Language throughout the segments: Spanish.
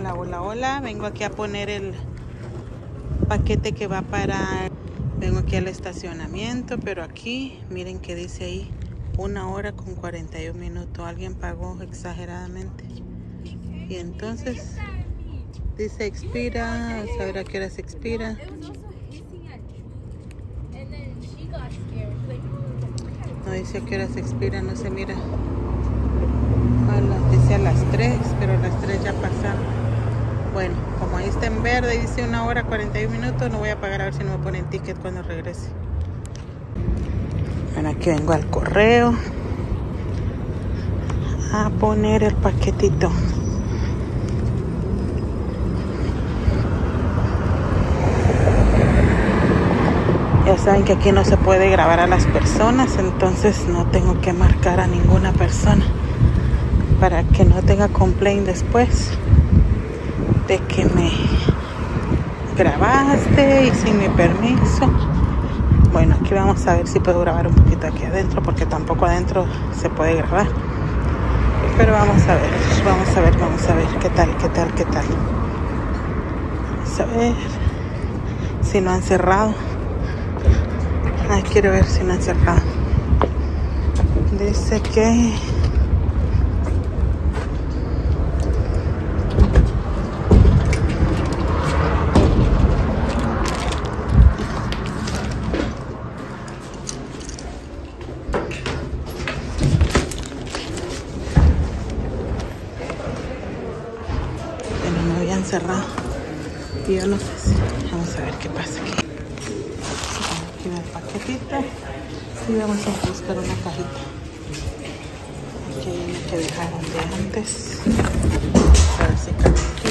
Hola, hola, hola. Vengo aquí a poner el paquete que va para... Vengo aquí al estacionamiento, pero aquí, miren que dice ahí 1 hora con 41 minutos. Alguien pagó exageradamente. Y entonces dice expira, a saber a qué hora se expira. No dice a qué hora se expira, no se mira. Hola, dice a las 3, pero las 3 ya pasaron. Bueno, como ahí está en verde y dice 1 hora 41 minutos, no voy a pagar, a ver si no me ponen ticket cuando regrese. Bueno, aquí vengo al correo a poner el paquetito. Ya saben que aquí no se puede grabar a las personas, entonces no tengo que marcar a ninguna persona para que no tenga complaint después de que me grabaste y sin mi permiso. Bueno, aquí vamos a ver si puedo grabar un poquito aquí adentro, porque tampoco adentro se puede grabar. Pero vamos a ver qué tal. Vamos a ver si no han cerrado. Ay, quiero ver si no han cerrado. Dice que no habían cerrado. Y yo no sé si... Vamos a ver qué pasa aquí. Aquí va el paquetito. Y vamos a buscar una cajita. Aquí hay una que dejaron de antes. A ver si cabe aquí.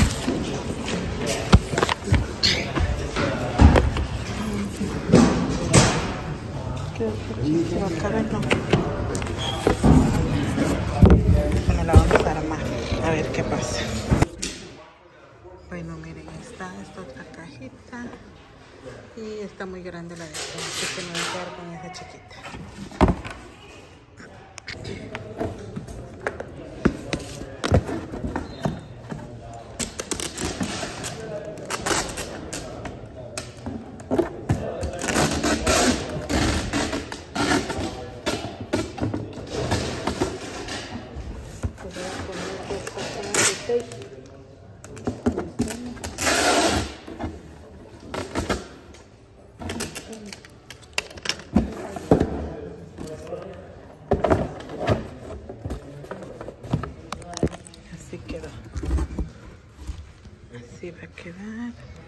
Creo que aquí se va a caber, no. Bueno, la vamos a armar. A ver qué pasa. Bueno, miren, esta otra cajita. Y está muy grande la de esta, así que me voy a quedar con esa chiquita. Así quedó. Así va a quedar.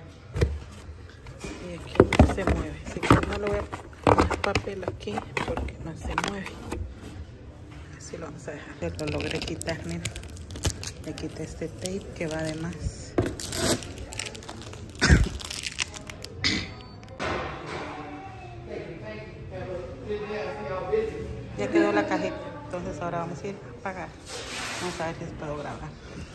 Y aquí no se mueve. Así que no le voy a poner papel aquí porque no se mueve. Así lo vamos a dejar. Lo logré quitar, miren. Le quité este tape que va de más. Ya quedó la cajita. Entonces ahora vamos a ir a pagar. Vamos a ver si puedo grabar.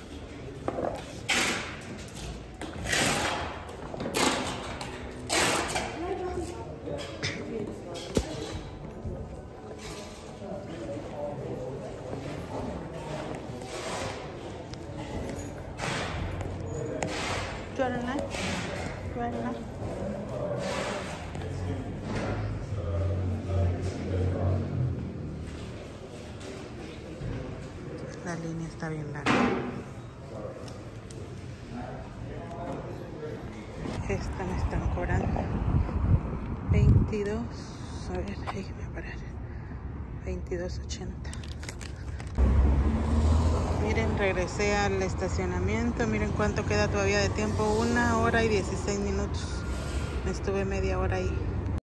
La línea está bien larga. Esta me están cobrando 22. A ver, déjenme parar. 22.80. Miren, regresé al estacionamiento. Miren cuánto queda todavía de tiempo. 1 hora y 16 minutos. Me estuve media hora ahí.